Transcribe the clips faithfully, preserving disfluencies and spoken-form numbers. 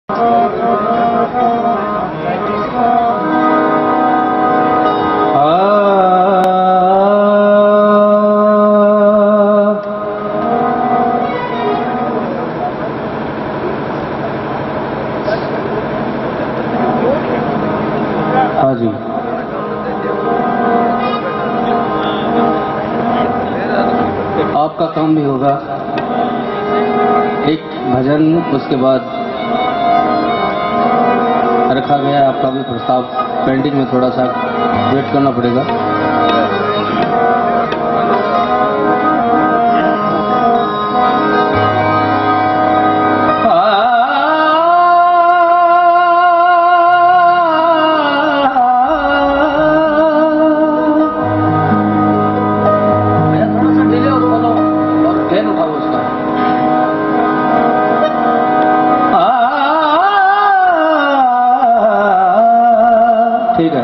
हाँ जी, आपका काम भी होगा। एक भजन, उसके बाद रखा गया है आपका भी प्रस्ताव पेंटिंग में, थोड़ा सा वेट करना पड़ेगा। ठीक है।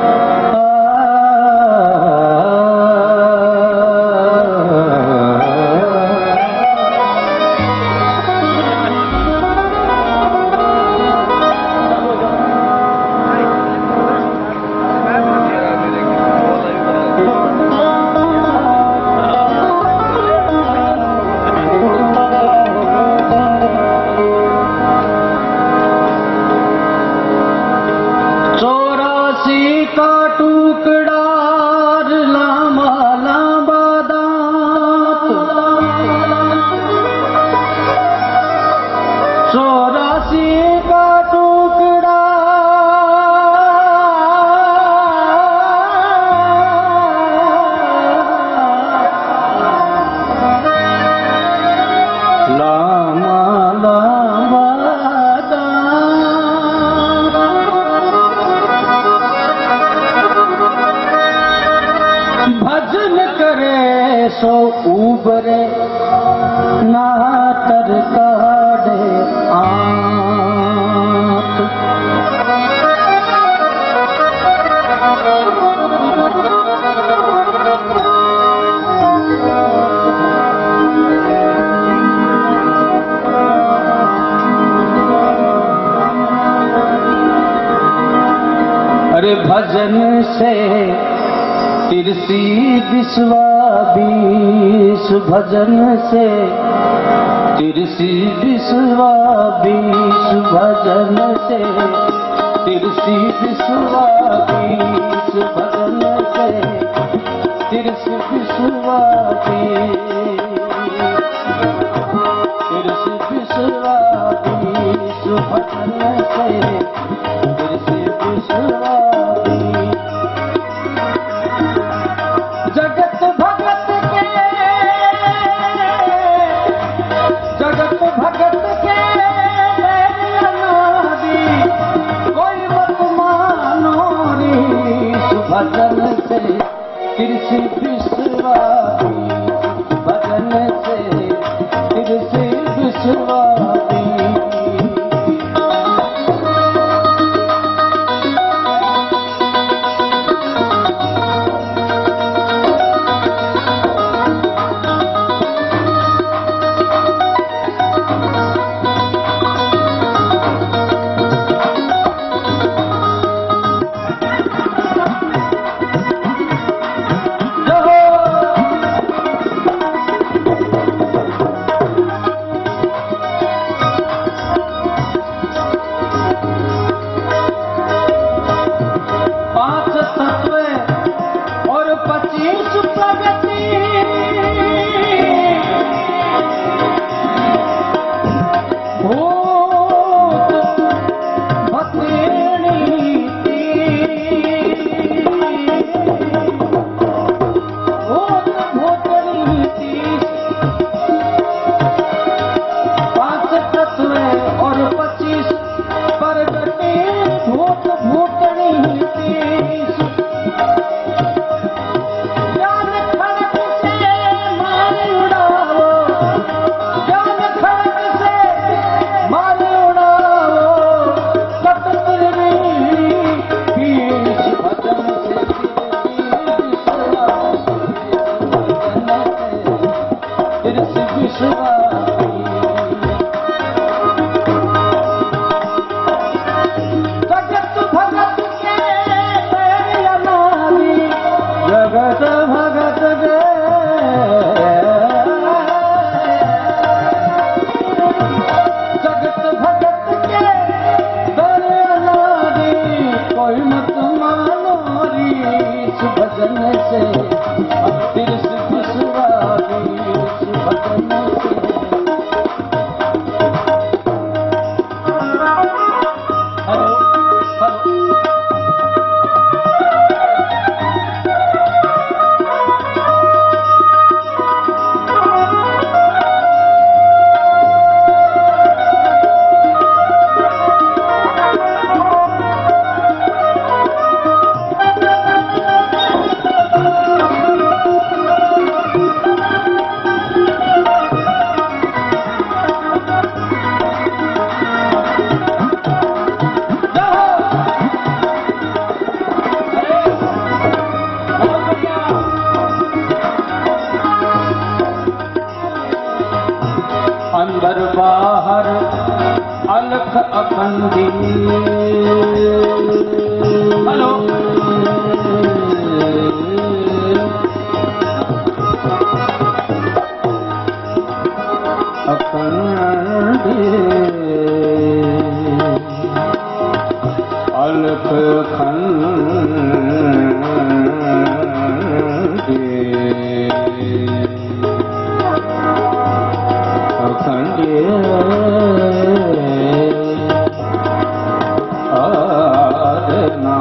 का टुकड़ा लामा लांबा दांत, चौरासी का टुकड़ा लामा लांबा भजन करे सो उबरे ना तर काढ़े आंत। अरे भजन से तिरसी बिस्वा बीस, भजन से तिरसी बिस्वा बीस, भजन से तिरसी बिस्वा बीस, भजन से तिरसी बिस्वा बीस, तिरसी बिस्वा बीस, भजन से तिरसी बिस्वा बीस। जगत भगत के जगत भगत के अनादि, कोई मत मानो रे। भजन से तिरसी बिस्वा बीस, भजन से तिरसी बिस्वा बीस। इस भजन से तिरस बिसवारी इस भजन से। अंदर बाहर अलख अखंडी। हेलो अखंडी अलख खंडी अखंडी आदना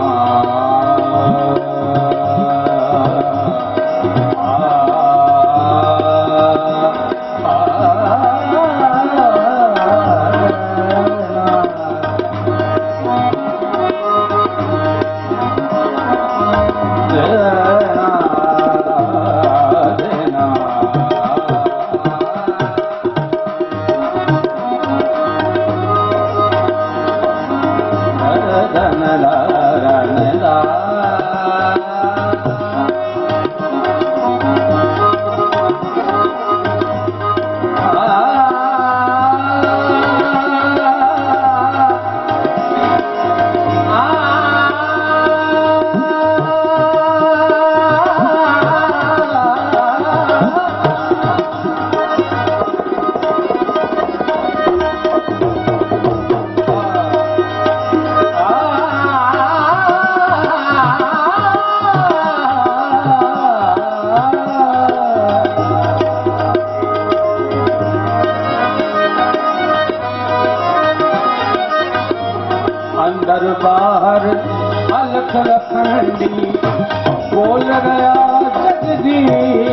अंदर बाहर अलख अखंडी बोल गया जगदी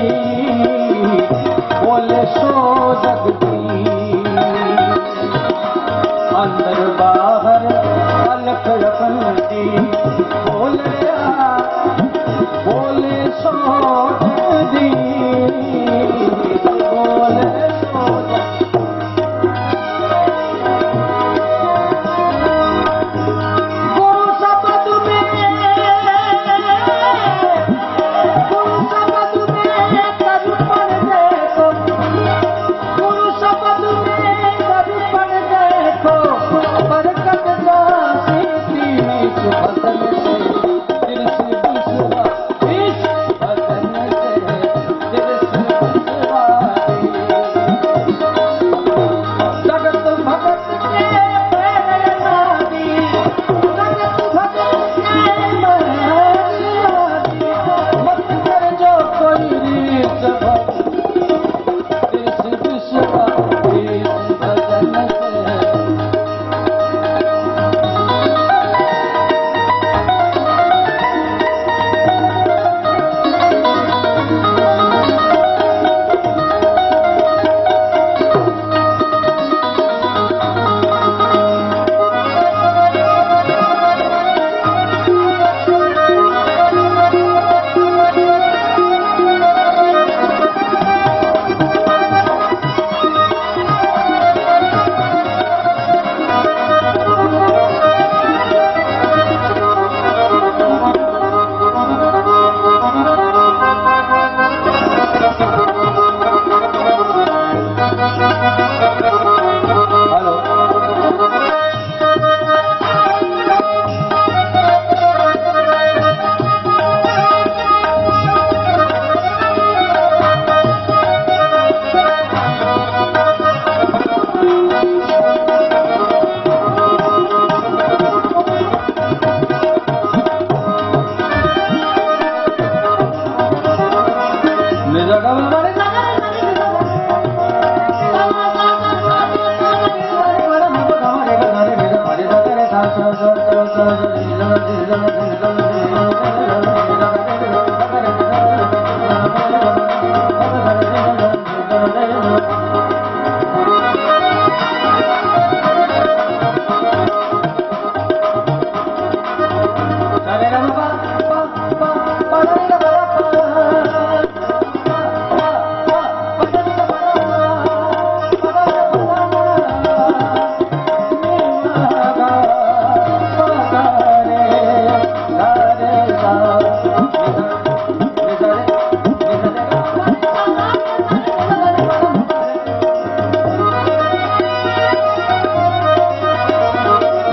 बोले सो जगदी। अंदर बाहर अलख अखंडी बोल गया बोले सो जगदी बोले सो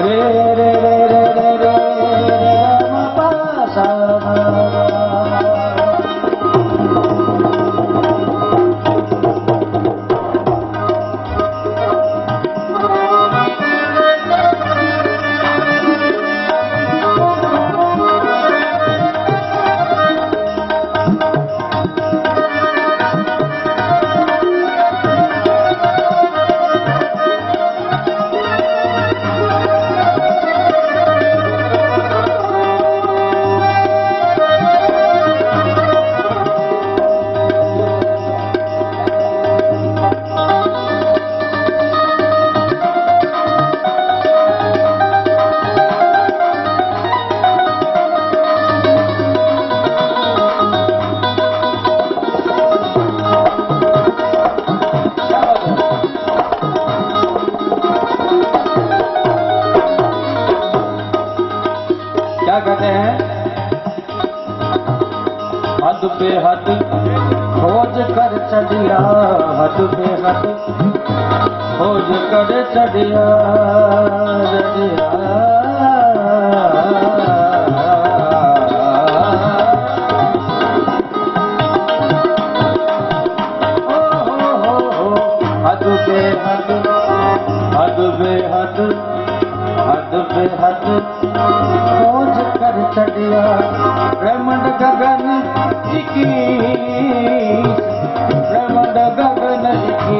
रे रे रे रे रे रे म पा सा हद बेहद खोज कर चढ़िया, हद बेहद खोज कर चढ़िया चढ़िया हद बेहद हद बेहद हद बेहद खोज कर चढ़िया ब्रह्मंड गगन की ब्रह्मंड गगन की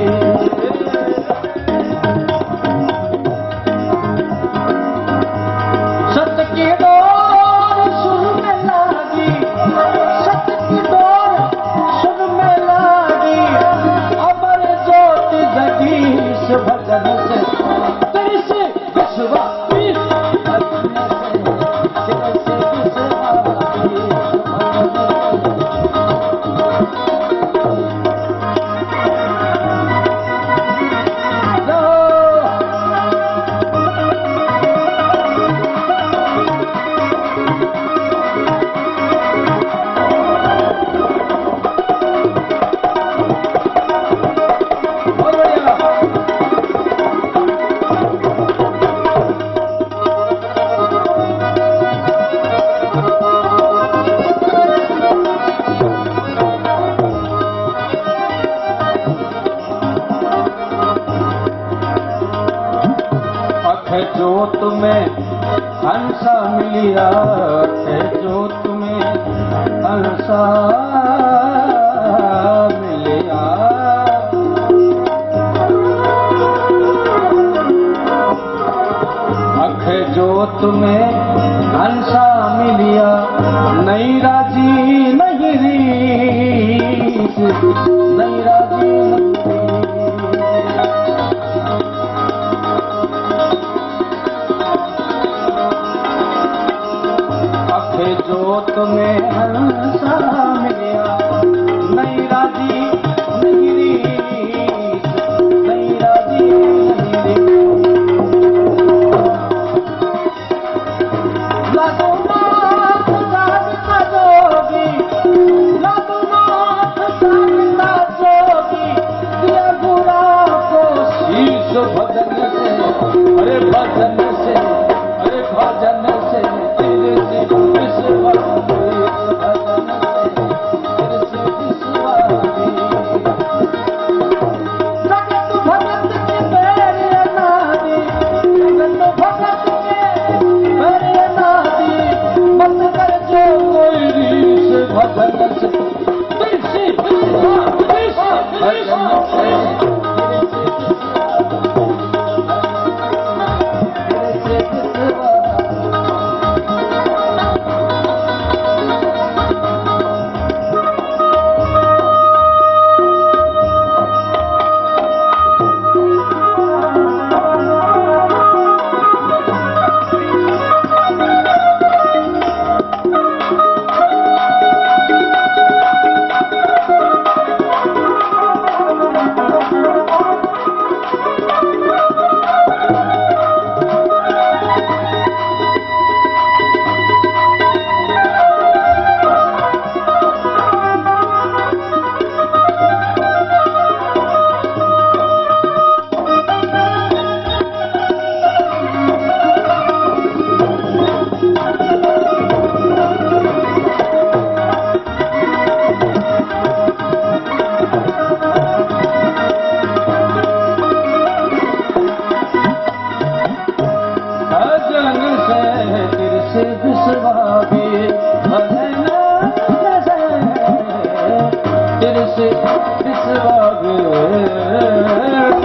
सत की डोर सुर में लागी, सत की डोर सुर में लागी, अमर ज्योति जगी इस भजन से तेरी से विश्वास जोत में हंसा मिलिया, जोत में हंसा मिलिया, अख जोत में हंसा मिलिया, नहीं राजी नहीं रीस, नहीं राजी जोत में हंसा मिलिया, नहीं राजी नहीं रीस, नहीं राजी नहीं रीस, लादो नाथ साधता जोगी, लादो नाथ साधता जोगी, दिया गुरा को शीश भजन से, अरे भजन से, अरे भजन से तेरे से वागे